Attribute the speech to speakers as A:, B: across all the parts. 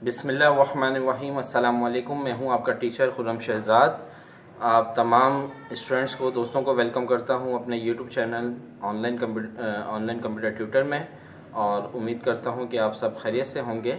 A: बिस्मिल्लाहिर्रहमानिर्रहीम। अस्सलाम वालेकुम। मैं हूं आपका टीचर खुर्रम शहज़ाद। आप तमाम स्टूडेंट्स को, दोस्तों को वेलकम करता हूं अपने YouTube channel online computer tutor में, और उम्मीद करता हूं कि आप सब खैरियत से होंगे।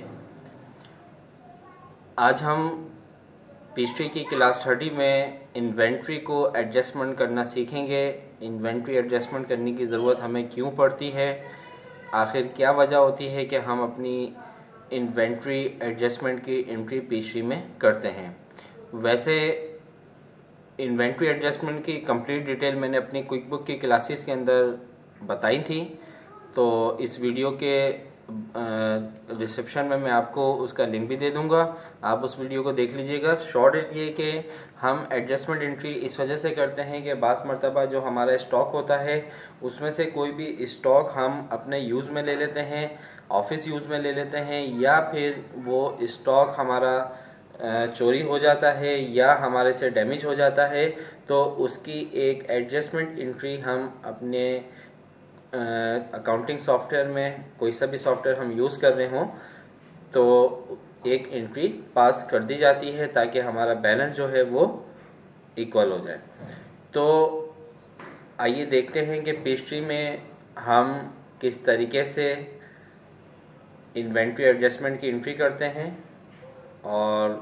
A: आज हम पीएचडी की क्लास 30 में इन्वेंट्री को एडजस्टमेंट करना सीखेंगे। इन्वेंट्री एडजस्टमेंट करने की ज़रूरत हमें क्यों पड़ती है, आखिर क्या वजह होती है कि हम अपनी इन्वेंट्री एडजस्टमेंट की एंट्री पीएचडी में करते हैं। वैसे इन्वेंट्री एडजस्टमेंट की कंप्लीट डिटेल मैंने अपनी क्विक बुक की क्लासेस के अंदर बताई थी, तो इस वीडियो के डिस्क्रिप्शन में मैं आपको उसका लिंक भी दे दूंगा, आप उस वीडियो को देख लीजिएगा। शॉर्ट ये कि हम एडजस्टमेंट एंट्री इस वजह से करते हैं कि बाज़ मरतबा जो हमारा स्टॉक होता है उसमें से कोई भी स्टॉक हम अपने यूज़ में ले लेते हैं, ऑफिस यूज़ में ले लेते हैं, या फिर वो स्टॉक हमारा चोरी हो जाता है या हमारे से डैमेज हो जाता है, तो उसकी एक एडजस्टमेंट एंट्री हम अपने अकाउंटिंग सॉफ्टवेयर में, कोई सा भी सॉफ्टवेयर हम यूज़ कर रहे हों, तो एक एंट्री पास कर दी जाती है ताकि हमारा बैलेंस जो है वो इक्वल हो जाए। तो आइए देखते हैं कि पीएचडी में हम किस तरीके से इन्वेंट्री एडजस्टमेंट की एंट्री करते हैं और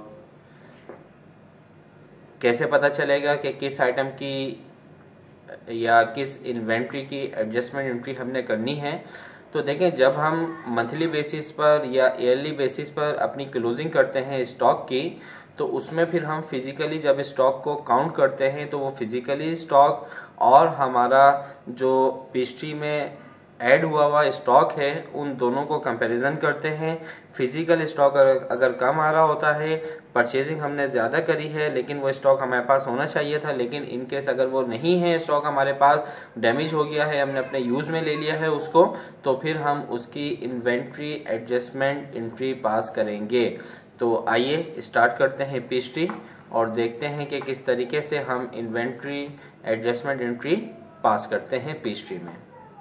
A: कैसे पता चलेगा कि किस आइटम की या किस इन्वेंट्री की एडजस्टमेंट एंट्री हमने करनी है। तो देखें, जब हम मंथली बेसिस पर या ईयरली बेसिस पर अपनी क्लोजिंग करते हैं स्टॉक की, तो उसमें फिर हम फिज़िकली जब स्टॉक को काउंट करते हैं तो वो फिज़िकली स्टॉक और हमारा जो पीएचडी में ऐड हुआ हुआ स्टॉक है उन दोनों को कंपैरिजन करते हैं। फिजिकल स्टॉक अगर कम आ रहा होता है, परचेजिंग हमने ज़्यादा करी है लेकिन वो स्टॉक हमारे पास होना चाहिए था, लेकिन इन केस अगर वो नहीं है, स्टॉक हमारे पास डैमेज हो गया है, हमने अपने यूज़ में ले लिया है उसको, तो फिर हम उसकी इन्वेंट्री एडजस्टमेंट एंट्री पास करेंगे। तो आइए स्टार्ट करते हैं पीएचडी और देखते हैं कि किस तरीके से हम इन्वेंट्री एडजस्टमेंट एंट्री पास करते हैं पीएचडी में।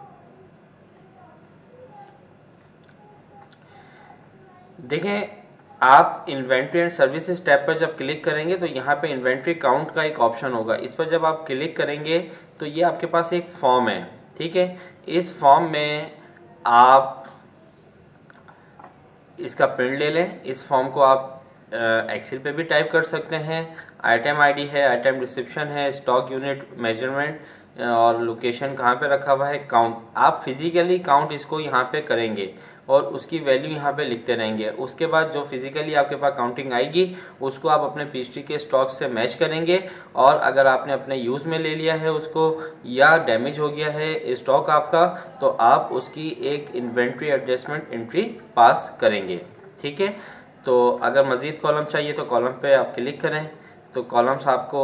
A: देखें, आप इन्वेंट्री एंड सर्विसेज टैब पर जब क्लिक करेंगे तो यहाँ पे इन्वेंट्री काउंट का एक ऑप्शन होगा। इस पर जब आप क्लिक करेंगे तो ये आपके पास एक फॉर्म है, ठीक है। इस फॉर्म में आप इसका प्रिंट ले लें। इस फॉर्म को आप एक्सेल पे भी टाइप कर सकते हैं। आइटम आईडी है, आइटम डिस्क्रिप्शन है, स्टॉक यूनिट मेजरमेंट और लोकेशन कहाँ पे रखा हुआ है, काउंट। आप फिजिकली काउंट इसको यहाँ पे करेंगे और उसकी वैल्यू यहाँ पे लिखते रहेंगे। उसके बाद जो फिजिकली आपके पास काउंटिंग आएगी उसको आप अपने पीएचडी के स्टॉक से मैच करेंगे, और अगर आपने अपने यूज़ में ले लिया है उसको या डैमेज हो गया है स्टॉक आपका, तो आप उसकी एक इन्वेंट्री एडजस्टमेंट एंट्री पास करेंगे, ठीक है। तो अगर मज़ीद कॉलम चाहिए तो कॉलम पे आप क्लिक करें, तो कॉलम्स आपको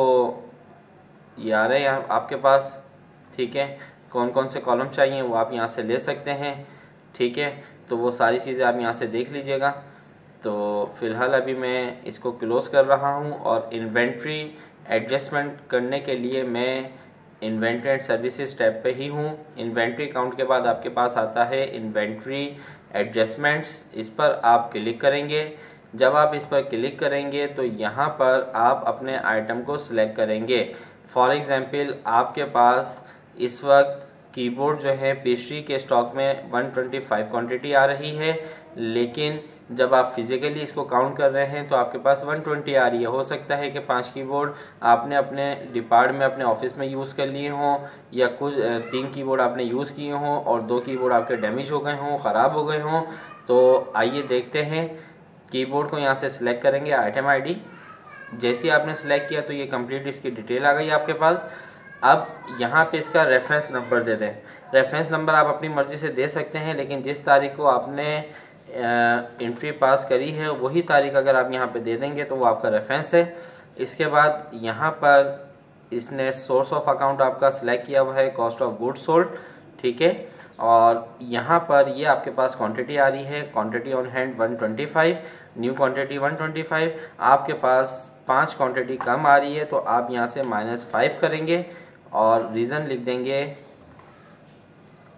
A: ये आ रहे हैं आपके पास, ठीक है। कौन कौन से कॉलम चाहिए वो आप यहाँ से ले सकते हैं, ठीक है। तो वो सारी चीज़ें आप यहाँ से देख लीजिएगा। तो फ़िलहाल अभी मैं इसको क्लोज़ कर रहा हूँ और इन्वेंट्री एडजस्टमेंट करने के लिए मैं इन्वेंट्री एंड सर्विसेज टैब पे ही हूँ। इन्वेंट्री काउंट के बाद आपके पास आता है इन्वेंट्री एडजस्टमेंट्स, इस पर आप क्लिक करेंगे। जब आप इस पर क्लिक करेंगे तो यहाँ पर आप अपने आइटम को सिलेक्ट करेंगे। फॉर एग्ज़ाम्पल, आपके पास इस वक्त कीबोर्ड जो है पीएचडी के स्टॉक में 125 क्वांटिटी आ रही है, लेकिन जब आप फिजिकली इसको काउंट कर रहे हैं तो आपके पास 120 आ रही है। हो सकता है कि 5 कीबोर्ड आपने अपने डिपार्ट में, अपने ऑफिस में यूज़ कर लिए हों, या कुछ 3 कीबोर्ड आपने यूज़ किए हों और 2 कीबोर्ड आपके डैमेज हो गए हों, ख़राब हो गए हों। तो आइए देखते हैं। कीबोर्ड को यहाँ से सिलेक्ट करेंगे, आइटम आईडी। जैसे ही आपने सेलेक्ट किया तो ये कंप्लीट इसकी डिटेल आ गई आपके पास। अब यहाँ पे इसका रेफरेंस नंबर दे दें। रेफरेंस नंबर आप अपनी मर्ज़ी से दे सकते हैं, लेकिन जिस तारीख को आपने एंट्री पास करी है वही तारीख अगर आप यहाँ पे दे देंगे तो वो आपका रेफरेंस है। इसके बाद यहाँ पर इसने सोर्स ऑफ अकाउंट आपका सिलेक्ट किया हुआ है कॉस्ट ऑफ गुड्स सोल्ड, ठीक है। और यहाँ पर ये आपके पास क्वांटिटी आ रही है, quantity on hand 125, new quantity 125। आपके पास 5 क्वांटिटी कम आ रही है तो आप यहाँ से -5 करेंगे और रीज़न लिख देंगे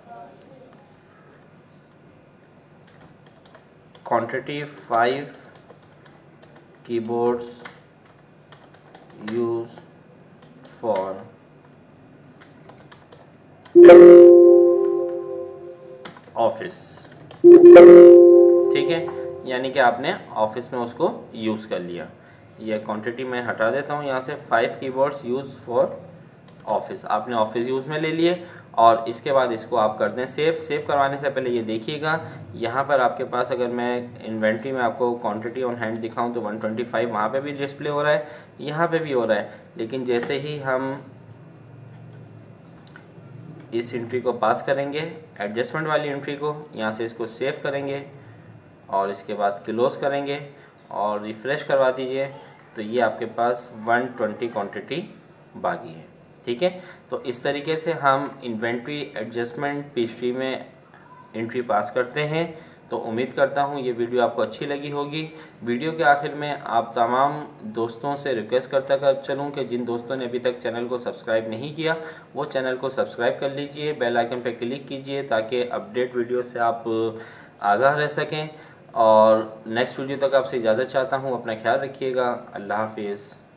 A: quantity 5 keyboards used for office. ठीक है, यानी कि आपने ऑफिस में उसको यूज़ कर लिया। ये क्वांटिटी मैं हटा देता हूँ यहाँ से। 5 कीबोर्ड्स यूज फॉर ऑफिस आपने ऑफिस यूज़ में ले लिए, और इसके बाद इसको आप कर दें सेव। सेव करवाने से पहले ये देखिएगा, यहाँ पर आपके पास अगर मैं इन्वेंट्री में आपको क्वांटिटी ऑन हैंड दिखाऊं तो 125 वहाँ पे भी डिस्प्ले हो रहा है, यहाँ पे भी हो रहा है। लेकिन जैसे ही हम इस एंट्री को पास करेंगे, एडजस्टमेंट वाली एंट्री को, यहाँ से इसको सेव करेंगे और इसके बाद क्लोज करेंगे और रिफ़्रेश करवा दीजिए, तो ये आपके पास 120 क्वांटिटी बाकी है। ठीक है, तो इस तरीके से हम इन्वेंट्री एडजस्टमेंट पेस्ट्री में एंट्री पास करते हैं। तो उम्मीद करता हूँ ये वीडियो आपको अच्छी लगी होगी। वीडियो के आखिर में आप तमाम दोस्तों से रिक्वेस्ट करता कर चलूँ कि जिन दोस्तों ने अभी तक चैनल को सब्सक्राइब नहीं किया वो चैनल को सब्सक्राइब कर लीजिए, बेल आइकन पर क्लिक कीजिए ताकि अपडेट वीडियो से आप आगाह रह सकें। और नेक्स्ट वीडियो तक आपसे इजाज़त चाहता हूँ। अपना ख्याल रखिएगा। अल्लाह हाफिज़।